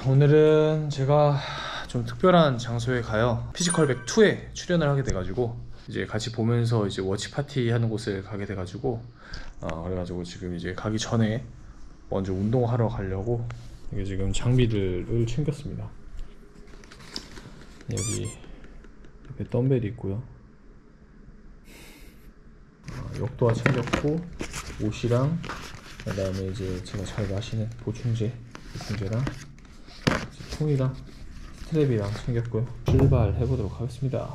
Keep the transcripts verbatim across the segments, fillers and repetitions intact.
오늘은 제가 좀 특별한 장소에 가요. 피지컬백 투에 출연을 하게 돼가지고 이제 같이 보면서 이제 워치 파티 하는 곳을 가게 돼가지고 어, 그래가지고 지금 이제 가기 전에 먼저 운동하러 가려고 이게 지금 장비들을 챙겼습니다. 여기 이렇게 덤벨이 있고요. 어, 역도화 챙겼고 옷이랑 그 다음에 이제 제가 잘 마시는 보충제 보충제랑 통이랑 스트랩이랑 챙겼고요. 출발해보도록 하겠습니다.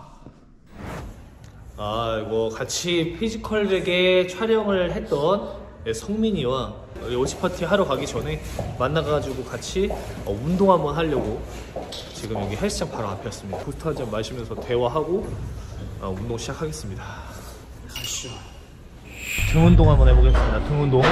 아, 이거 같이 피지컬백에 촬영을 했던 성민이와 워치파티 하러 가기 전에 만나가지고 같이 어, 운동 한번 하려고 지금 여기 헬스장 바로 앞이었습니다. 부스터 한 잔 마시면서 대화하고 어, 운동 시작하겠습니다. 가시죠. 등 운동 한번 해보겠습니다. 등 운동.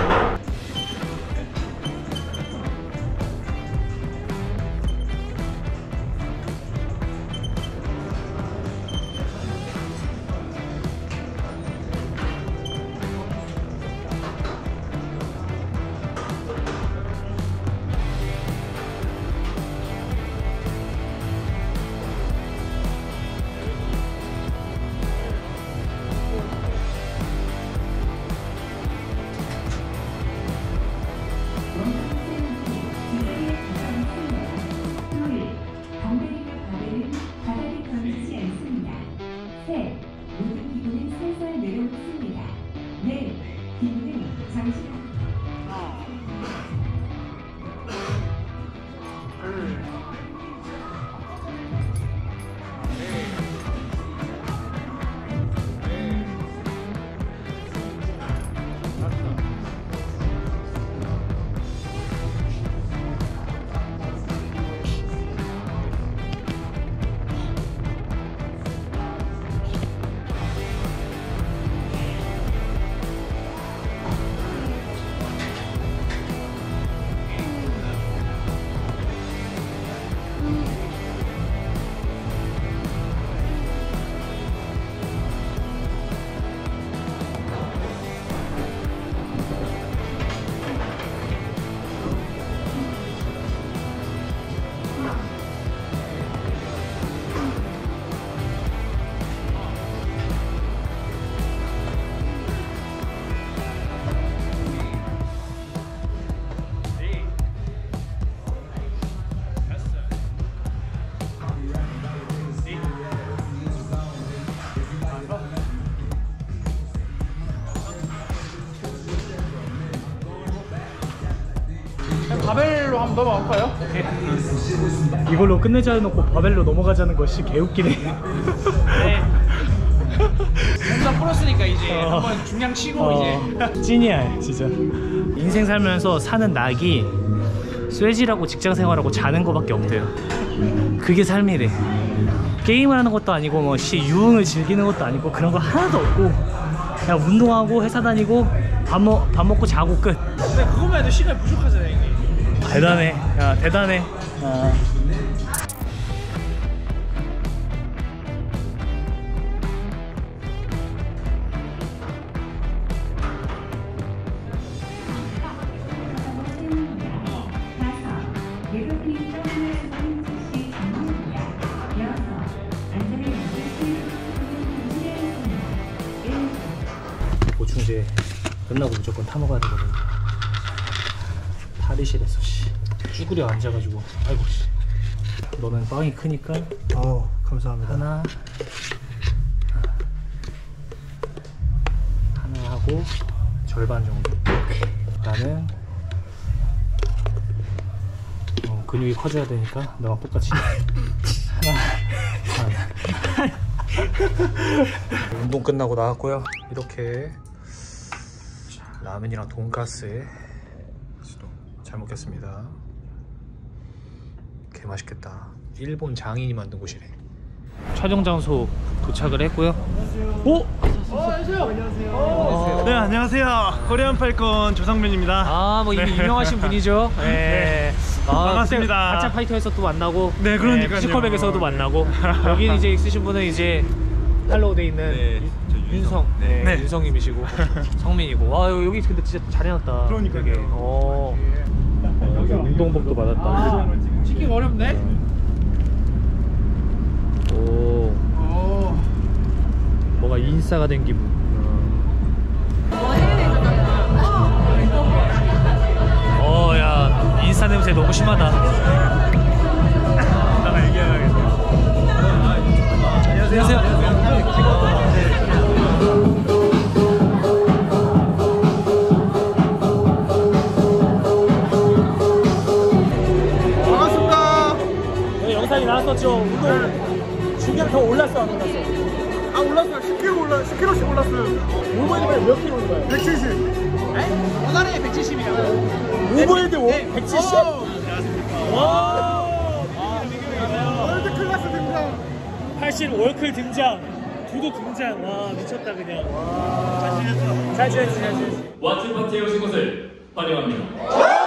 바벨로 한번 넘어갈까요? 이걸로 끝내자 해놓고 바벨로 넘어가자는 것이 개웃기네. 네. 몸다 풀었으니까 이제 어. 한번 중량 치고 어. 이제 찐이야 진짜. 인생 살면서 사는 낙이 쇠질하고 직장생활하고 자는 거밖에 없대요. 그게 삶이래. 게임을 하는 것도 아니고 뭐 씨 유흥을 즐기는 것도 아니고 그런 거 하나도 없고 그냥 운동하고 회사 다니고 밥, 먹, 밥 먹고 자고 끝. 근데 그것만 해도 시간이 부족하잖아요 형님. 대단해. 야 대단해. 아. 보충제 끝나고 무조건 타 먹어야 되거든. 탈의실에서 씨 쭈그려 앉아가지고 아이고 씨. 너는 빵이 크니까. 어 감사합니다. 하나 하나 하고 절반 정도. 나는 어, 근육이 커져야 되니까 너랑 똑같이 하나 하나. 운동 끝나고 나왔고요. 이렇게 라면이랑 돈가스 잘 먹겠습니다. 개 맛있겠다. 일본 장인이 만든 곳이래. 촬영 장소 도착을 했고요. 오! 어, 안녕하세요. 안녕하세요. 어. 네, 안녕하세요. 코리안 팔콘 조상민입니다. 아, 뭐 이미 네. 유명하신 분이죠. 네. 네. 아, 반갑습니다. 가짜 파이터에서 또 만나고, 네, 그러니까요. 피지컬백에서도 만나고. 여기 이제 있으신 분은 이제 팔로우돼 있는 네, 유, 윤성, 네, 네. 윤성님이시고 성민이고. 와, 여기 근데 진짜 잘 해놨다. 그러니까요. 되게. 어. 여기 운동복도 받았다. 찍기 어렵네. 오, 오. 뭔가 인싸가 된 기분. 어, 야, 인스타 냄새 너무 심하다. 나가 얘기해야겠다. 반갑습니다. 영상이 나왔었죠. 운동 중량 더 올랐어, 안 올랐어? 아 올랐어요. 십 킬로그램 올라 십 킬로그램씩 올랐어요. 오버헤드 몇 킬로 온 거야? 백칠십. 에? 원활에 백칠십이라고. 오버헤드 백칠십? 와! 월드 클래스 등장. 팔십 월클 등장, 두도 등장. 와, 미쳤다 그냥. 잘 지냈어. 잘 지냈지, 잘 지냈지. 와트 파티에 오신 것을 환영합니다.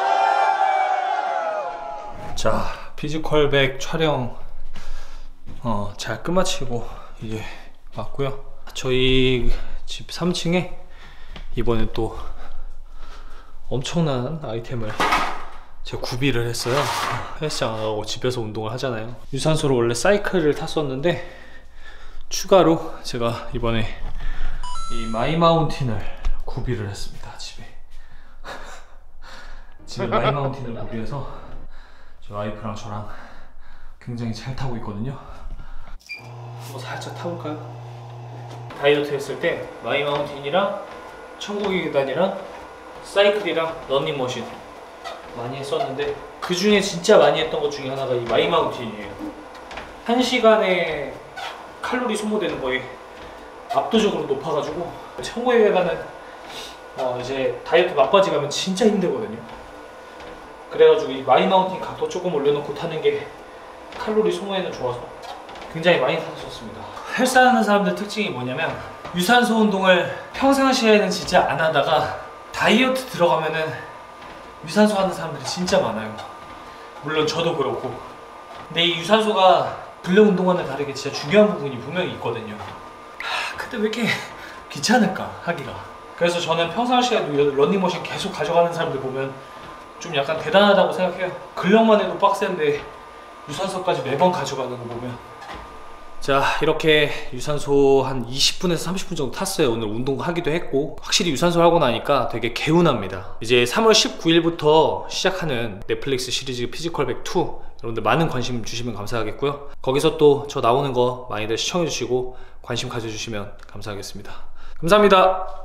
자, 피지컬백 촬영 어, 잘 끝마치고 이제 왔고요. 저희 집 삼 층에 이번에 또 엄청난 아이템을 제가 구비를 했어요. 헬스장 안 가고 집에서 운동을 하잖아요. 유산소로 원래 사이클을 탔었는데 추가로 제가 이번에 이 마이마운틴을 구비를 했습니다. 집에 집에 마이마운틴을 구비해서 저 와이프랑 저랑 굉장히 잘 타고 있거든요. 한번 살짝 타볼까요? 다이어트 했을 때 마이마운틴이랑 천국의 계단이랑 사이클이랑 런닝머신 많이 했었는데 그 중에 진짜 많이 했던 것 중에 하나가 이 마이마운틴이에요. 한 시간에 칼로리 소모되는 거에 압도적으로 높아가지고 천국의 계단은 어 이제 다이어트 막바지 가면 진짜 힘들거든요. 그래가지고 이 마이마운틴 각도 조금 올려놓고 타는 게 칼로리 소모에는 좋아서 굉장히 많이 탔었습니다. 헬스하는 사람들 특징이 뭐냐면 유산소 운동을 평상시에는 진짜 안 하다가 다이어트 들어가면은 유산소 하는 사람들이 진짜 많아요. 물론 저도 그렇고. 근데 이 유산소가 근력 운동과는 다르게 진짜 중요한 부분이 분명히 있거든요. 하, 근데 왜 이렇게 귀찮을까 하기가. 그래서 저는 평상시에도 런닝머신 계속 가져가는 사람들 보면 좀 약간 대단하다고 생각해요. 근력만 해도 빡센데 유산소까지 매번 가져가는 거 보면. 자, 이렇게 유산소 한 이십 분에서 삼십 분 정도 탔어요. 오늘 운동하기도 했고 확실히 유산소를 하고 나니까 되게 개운합니다. 이제 삼월 십구일부터 시작하는 넷플릭스 시리즈 피지컬백 투 여러분들 많은 관심 주시면 감사하겠고요. 거기서 또 저 나오는 거 많이들 시청해 주시고 관심 가져주시면 감사하겠습니다. 감사합니다.